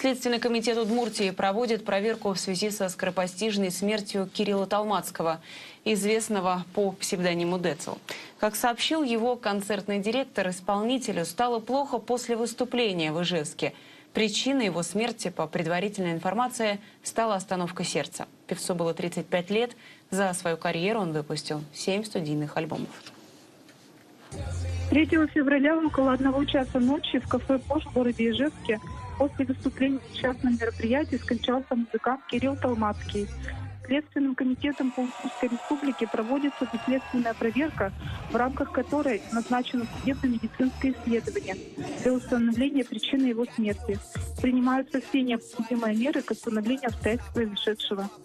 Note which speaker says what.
Speaker 1: Следственный комитет Удмуртии проводит проверку в связи со скоропостижной смертью Кирилла Толмацкого, известного по псевдониму Децл. Как сообщил его концертный директор, исполнителю стало плохо после выступления в Ижевске. Причиной его смерти, по предварительной информации, стала остановка сердца. Певцу было 35 лет. За свою карьеру он выпустил 7 студийных альбомов.
Speaker 2: 3 февраля около 1 часа ночи в кафе «Пош» в городе Ижевске после выступления в частном мероприятии скончался музыкант Кирилл Толмацкий. Следственным комитетом по Удмуртской республике проводится доследственная проверка, в рамках которой назначено судебно-медицинское исследование для установления причины его смерти. Принимаются все необходимые меры к установлению обстоятельств происшедшего.